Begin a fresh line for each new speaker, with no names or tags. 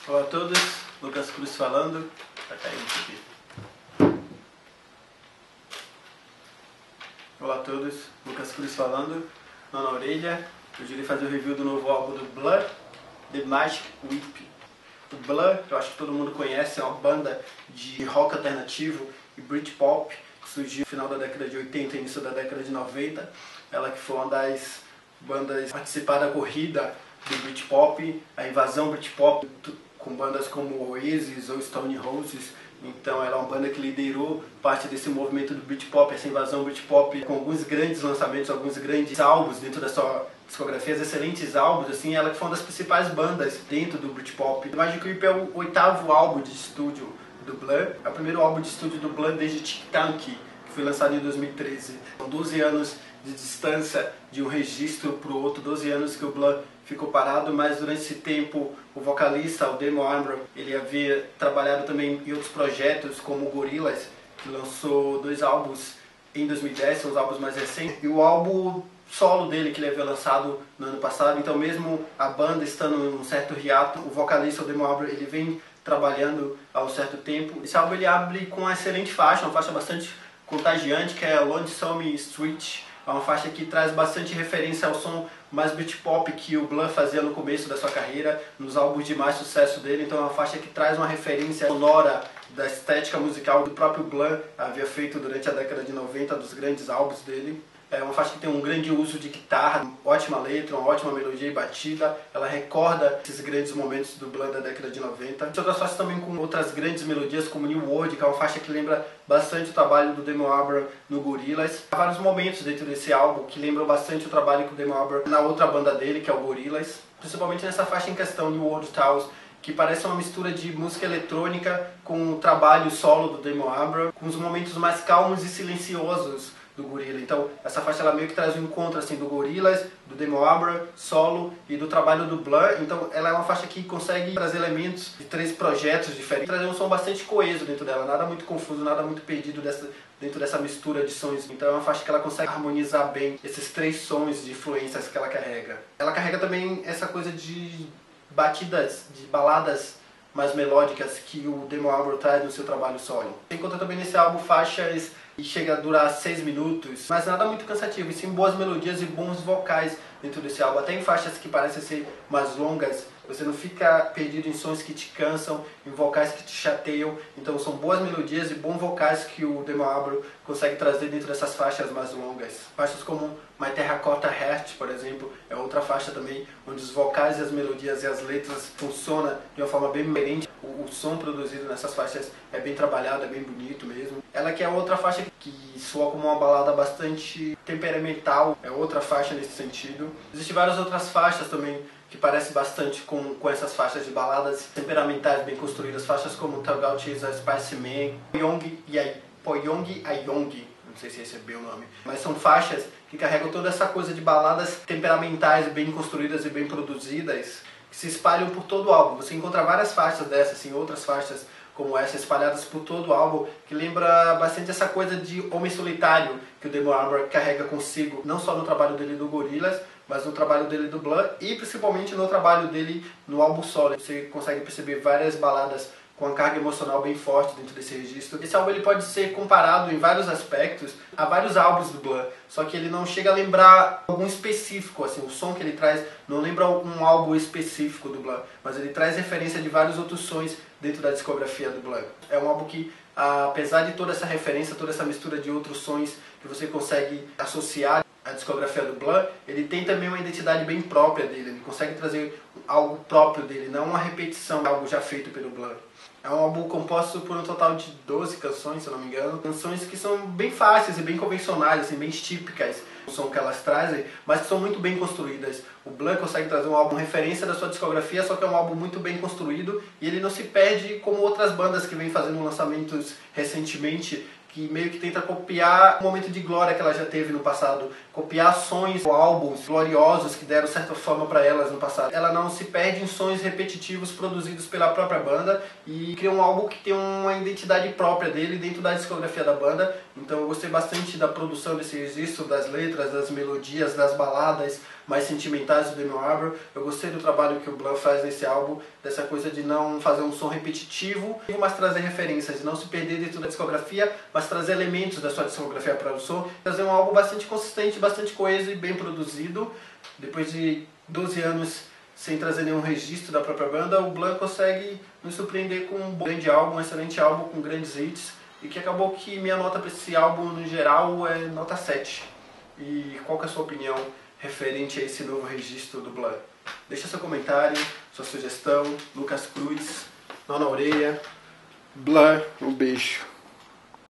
Olá a todos, Lucas Cruz falando. Tá caindo isso aqui. Olá a todos, Lucas Cruz falando. Mão na orelha. Hoje eu irei fazer o review do novo álbum do Blur, The Magic Whip. O Blur, eu acho que todo mundo conhece, é uma banda de rock alternativo e Britpop que surgiu no final da década de 80 e início da década de 90. Ela que foi uma das bandas a participar da corrida do Britpop, a invasão Britpop, com bandas como Oasis ou Stone Roses. Então ela é uma banda que liderou parte desse movimento do Britpop, essa invasão Britpop, com alguns grandes lançamentos, alguns grandes álbuns dentro da sua discografia, excelentes álbuns, assim. Ela que foi uma das principais bandas dentro do Britpop. The Magic Whip é o 8º álbum de estúdio do Blur, é o primeiro álbum de estúdio do Blur desde Tic Tac, que foi lançado em 2013. São 12 anos de distância de um registro para o outro, 12 anos que o Blur ficou parado, mas durante esse tempo o vocalista, o Damon Albarn, ele havia trabalhado também em outros projetos como o Gorillaz, que lançou 2 álbuns em 2010, são os álbuns mais recentes, e o álbum solo dele que ele havia lançado no ano passado. Então mesmo a banda estando em um certo hiato, o vocalista, o Damon Albarn, ele vem trabalhando há um certo tempo. Esse álbum ele abre com uma excelente faixa, uma faixa bastante contagiante, que é Lonesome Street. É uma faixa que traz bastante referência ao som mais Britpop que o Blur fazia no começo da sua carreira, nos álbuns de mais sucesso dele. Então é uma faixa que traz uma referência sonora da estética musical do próprio Blur havia feito durante a década de 90, dos grandes álbuns dele. É uma faixa que tem um grande uso de guitarra, ótima letra, uma ótima melodia e batida. Ela recorda esses grandes momentos do Blur da década de 90. Tem outras faixas também com outras grandes melodias, como New World, que é uma faixa que lembra bastante o trabalho do Damon Albarn no Gorillaz. Há vários momentos dentro desse álbum que lembram bastante o trabalho que o Damon Albarn na outra banda dele, que é o Gorillaz. Principalmente nessa faixa em questão, New World Towers, que parece uma mistura de música eletrônica com o trabalho solo do Damon Albarn, com os momentos mais calmos e silenciosos do Gorillaz. Então essa faixa ela meio que traz um encontro assim do Gorillaz, do Damon Albarn solo e do trabalho do Blur. Então ela é uma faixa que consegue trazer elementos de 3 projetos diferentes, trazer um som bastante coeso dentro dela, nada muito confuso, nada muito perdido dentro dessa mistura de sons. Então é uma faixa que ela consegue harmonizar bem esses 3 sons de influências que ela carrega. Ela carrega também essa coisa de batidas, de baladas mais melódicas que o Damon Albarn traz no seu trabalho solo. Você encontra também nesse álbum faixas e chega a durar 6 minutos, mas nada muito cansativo, e sim boas melodias e bons vocais dentro desse álbum. Até em faixas que parecem ser mais longas, você não fica perdido em sons que te cansam, em vocais que te chateiam. Então são boas melodias e bons vocais que o Damon Albarn consegue trazer dentro dessas faixas mais longas. Faixas como My Terracotta Heart, por exemplo, é outra faixa também, onde os vocais e as melodias e as letras funcionam de uma forma bem diferente. O som produzido nessas faixas é bem trabalhado, é bem bonito mesmo. Ela que é outra faixa que soa como uma balada bastante temperamental, é outra faixa nesse sentido. Existem várias outras faixas também que parecem bastante com essas faixas de baladas temperamentais bem construídas, faixas como Tug Out Is a Spicy Man, Poyong Ayong, não sei se esse é bem o nome, mas são faixas que carregam toda essa coisa de baladas temperamentais bem construídas e bem produzidas, que se espalham por todo o álbum. Você encontra várias faixas dessas, assim, outras faixas como essa, espalhadas por todo o álbum, que lembra bastante essa coisa de homem solitário que o Damon Albarn carrega consigo, não só no trabalho dele do Gorillaz, mas no trabalho dele do Blur e principalmente no trabalho dele no álbum solo. Você consegue perceber várias baladas com uma carga emocional bem forte dentro desse registro. Esse álbum ele pode ser comparado em vários aspectos a vários álbuns do Blur, só que ele não chega a lembrar algum específico, assim, o som que ele traz não lembra um álbum específico do Blur, mas ele traz referência de vários outros sons dentro da discografia do Blur. É um álbum que, apesar de toda essa referência, toda essa mistura de outros sons que você consegue associar à discografia do Blur, ele tem também uma identidade bem própria dele, ele consegue trazer algo próprio dele, não uma repetição de algo já feito pelo Blur. É um álbum composto por um total de 12 canções, se eu não me engano. Canções que são bem fáceis e bem convencionais, assim, bem típicas do som que elas trazem, mas que são muito bem construídas. O Blur consegue trazer um álbum referência da sua discografia, só que é um álbum muito bem construído e ele não se perde como outras bandas que vêm fazendo lançamentos recentemente, que meio que tenta copiar o momento de glória que ela já teve no passado, copiar sons ou álbuns gloriosos que deram certa fama para elas no passado. Ela não se perde em sons repetitivos produzidos pela própria banda e cria um álbum que tem uma identidade própria dele dentro da discografia da banda. Então eu gostei bastante da produção desse registro, das letras, das melodias, das baladas mais sentimentais do Damon Albarn. Eu gostei do trabalho que o Blur faz nesse álbum, dessa coisa de não fazer um som repetitivo, mas trazer referências, não se perder dentro da discografia, mas trazer elementos da sua discografia para o som, trazer um álbum bastante consistente, bastante coeso e bem produzido. Depois de 12 anos sem trazer nenhum registro da própria banda, o Blur consegue nos surpreender com um grande álbum, um excelente álbum com grandes hits, e que acabou que minha nota para esse álbum no geral é nota 7. E qual que é a sua opinião referente a esse novo registro do Blur? Deixa seu comentário, sua sugestão. Lucas Cruz, Nó na Orelha, Blur, um beijo.